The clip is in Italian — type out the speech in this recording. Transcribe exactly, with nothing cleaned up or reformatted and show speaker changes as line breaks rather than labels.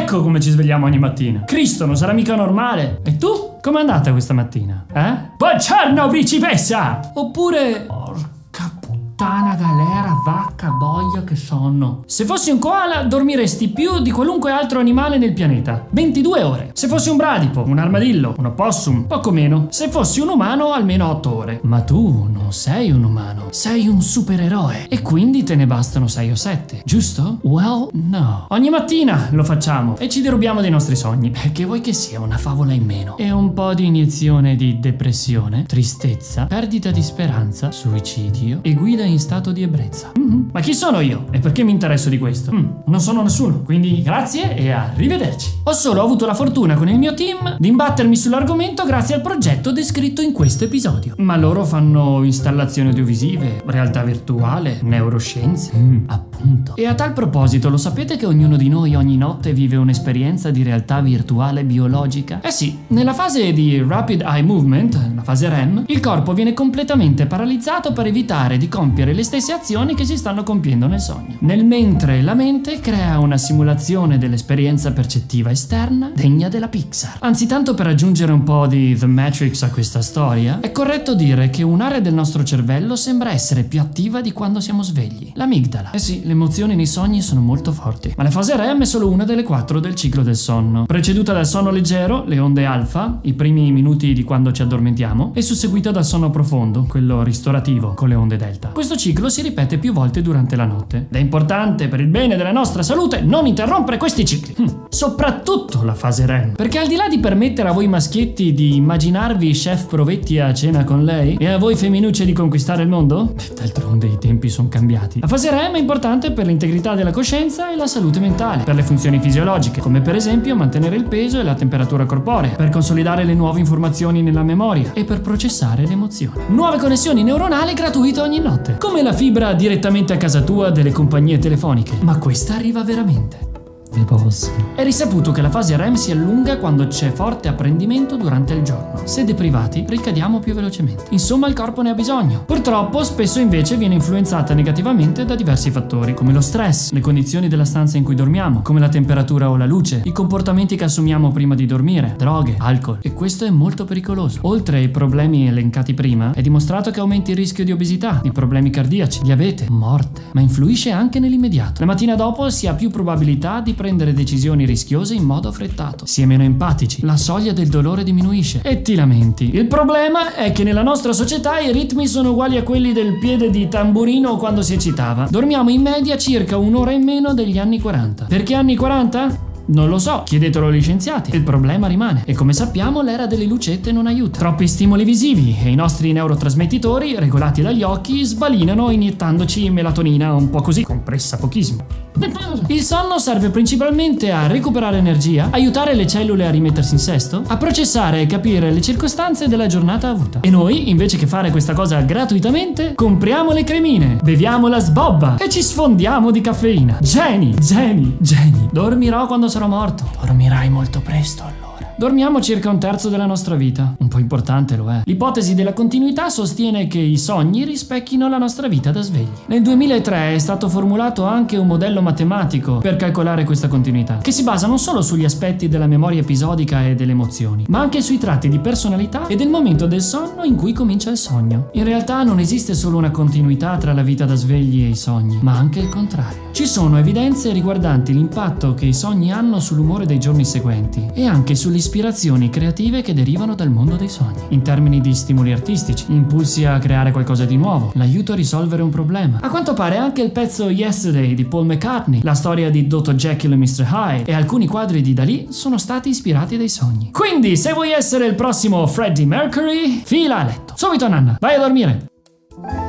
Ecco come ci svegliamo ogni mattina. Cristo, non sarà mica normale. E tu? Com'è andata questa mattina? Eh? Buongiorno, principessa! Oppure... Porca puttana galera, vacca boia, che sonno. Se fossi un koala dormiresti più di qualunque altro animale nel pianeta. ventidue ore. Se fossi un bradipo, un armadillo, un opossum, poco meno. Se fossi un umano, almeno otto ore. Ma tu non sei un umano, sei un supereroe. E quindi te ne bastano sei o sette, giusto? Well, no. Ogni mattina lo facciamo e ci derubiamo dei nostri sogni. Che vuoi che sia una favola in meno. E un po' di iniezione di depressione, tristezza, perdita di speranza, suicidio e guida in stato di ebbrezza. Mm-hmm. Ma chi sono io? E perché mi interesso di questo? Mm, non sono nessuno, quindi grazie e arrivederci. Ho solo avuto la fortuna con il mio team di imbattermi sull'argomento grazie al progetto descritto in questo episodio. Ma loro fanno installazioni audiovisive, realtà virtuale, neuroscienze. Mm, appunto. E a tal proposito, lo sapete che ognuno di noi ogni notte vive un'esperienza di realtà virtuale biologica? Eh sì, nella fase di Rapid Eye Movement, la fase R E M, il corpo viene completamente paralizzato per evitare di compiere le stesse azioni che si stanno compiendo nel sogno. Nel mentre la mente crea una simulazione dell'esperienza percettiva esterna degna della Pixar. Anzi, tanto per aggiungere un po' di The Matrix a questa storia, è corretto dire che un'area del nostro cervello sembra essere più attiva di quando siamo svegli, l'amigdala. Eh sì, le emozioni nei sogni sono molto forti. Ma la fase R E M è solo una delle quattro del ciclo del sonno, preceduta dal sonno leggero, le onde alfa, i primi minuti di quando ci addormentiamo, e susseguita dal sonno profondo, quello ristorativo, con le onde delta. Questo ciclo si ripete più volte durante la notte. Ed è importante per il bene della nostra salute non interrompere questi cicli. Hm. Soprattutto la fase R E M. Perché al di là di permettere a voi maschietti di immaginarvi chef Provetti a cena con lei e a voi femminucce di conquistare il mondo, d'altronde i tempi sono cambiati, la fase R E M è importante per l'integrità della coscienza e la salute mentale, per le funzioni fisiologiche, come per esempio mantenere il peso e la temperatura corporea, per consolidare le nuove informazioni nella memoria e per processare le emozioni. Nuove connessioni neuronali gratuite ogni notte, come la fibra direttamente a casa tua delle compagnie telefoniche. Ma questa arriva veramente? È risaputo che la fase R E M si allunga quando c'è forte apprendimento durante il giorno. Se deprivati, ricadiamo più velocemente. Insomma, il corpo ne ha bisogno. Purtroppo, spesso invece viene influenzata negativamente da diversi fattori, come lo stress, le condizioni della stanza in cui dormiamo, come la temperatura o la luce, i comportamenti che assumiamo prima di dormire, droghe, alcol. E questo è molto pericoloso. Oltre ai problemi elencati prima, è dimostrato che aumenta il rischio di obesità, di problemi cardiaci, diabete, morte, ma influisce anche nell'immediato. La mattina dopo si ha più probabilità di prendere decisioni rischiose in modo affrettato. Si è meno empatici, la soglia del dolore diminuisce e ti lamenti. Il problema è che nella nostra società i ritmi sono uguali a quelli del piede di tamburino quando si eccitava. Dormiamo in media circa un'ora in meno degli anni quaranta. Perché anni quaranta? Non lo so, chiedetelo agli scienziati. Il problema rimane. E come sappiamo, l'era delle lucette non aiuta. Troppi stimoli visivi e i nostri neurotrasmettitori, regolati dagli occhi, sbalinano iniettandoci melatonina un po' così, compressa pochissimo. Il sonno serve principalmente a recuperare energia, aiutare le cellule a rimettersi in sesto, a processare e capire le circostanze della giornata avuta. E noi, invece che fare questa cosa gratuitamente, compriamo le cremine, beviamo la sbobba e ci sfondiamo di caffeina. Geni, geni, geni. Dormirò quando sarò morto. Dormirai molto presto allora. Dormiamo circa un terzo della nostra vita. Un po' importante lo è. L'ipotesi della continuità sostiene che i sogni rispecchino la nostra vita da svegli. Nel duemilatré è stato formulato anche un modello matematico per calcolare questa continuità, che si basa non solo sugli aspetti della memoria episodica e delle emozioni, ma anche sui tratti di personalità e del momento del sonno in cui comincia il sogno. In realtà non esiste solo una continuità tra la vita da svegli e i sogni, ma anche il contrario. Ci sono evidenze riguardanti l'impatto che i sogni hanno sull'umore dei giorni seguenti e anche sugli ispirazioni creative che derivano dal mondo dei sogni, in termini di stimoli artistici, impulsi a creare qualcosa di nuovo, l'aiuto a risolvere un problema. A quanto pare anche il pezzo Yesterday di Paul McCartney, la storia di doctor Jekyll e mister Hyde e alcuni quadri di Dalì sono stati ispirati dai sogni. Quindi, se vuoi essere il prossimo Freddie Mercury, fila a letto. Subito, Nanna, vai a dormire!